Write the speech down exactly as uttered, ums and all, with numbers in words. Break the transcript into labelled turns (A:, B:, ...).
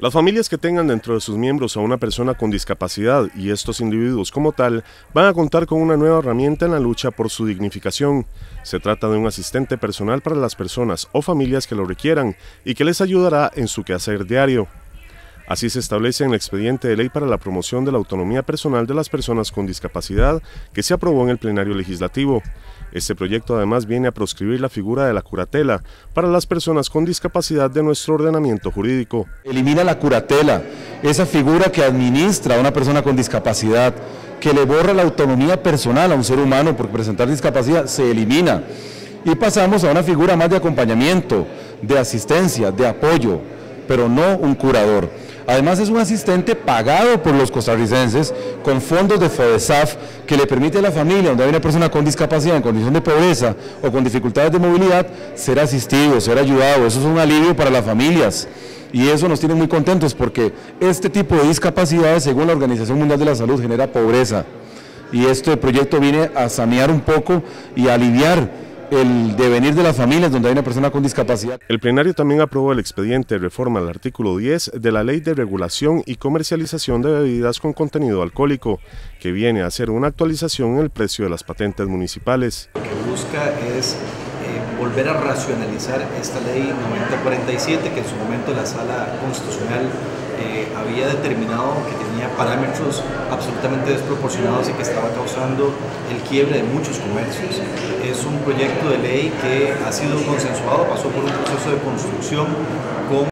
A: Las familias que tengan dentro de sus miembros a una persona con discapacidad y estos individuos como tal van a contar con una nueva herramienta en la lucha por su dignificación. Se trata de un asistente personal para las personas o familias que lo requieran y que les ayudará en su quehacer diario. Así se establece en el expediente de ley para la promoción de la autonomía personal de las personas con discapacidad que se aprobó en el plenario legislativo. Este proyecto además viene a proscribir la figura de la curatela para las personas con discapacidad de nuestro ordenamiento jurídico.
B: Elimina la curatela, esa figura que administra a una persona con discapacidad, que le borra la autonomía personal a un ser humano por presentar discapacidad, se elimina. Y pasamos a una figura más de acompañamiento, de asistencia, de apoyo, pero no un curador. Además es un asistente pagado por los costarricenses con fondos de FODESAF que le permite a la familia donde hay una persona con discapacidad en condición de pobreza o con dificultades de movilidad ser asistido, ser ayudado. Eso es un alivio para las familias y eso nos tiene muy contentos porque este tipo de discapacidades, según la Organización Mundial de la Salud, genera pobreza y este proyecto viene a sanear un poco y a aliviar el devenir de las familias donde hay una persona con discapacidad.
A: El plenario también aprobó el expediente de reforma al artículo diez de la Ley de Regulación y Comercialización de Bebidas con Contenido Alcohólico, que viene a hacer una actualización en el precio de las patentes municipales.
C: Lo que busca es eh, volver a racionalizar esta Ley noventa cuarenta y siete, que en su momento la Sala Constitucional eh, había determinado que tenía parámetros absolutamente desproporcionados y que estaba causando el quiebre de muchos comercios. Es un proyecto de ley que ha sido consensuado, pasó por un proceso de construcción con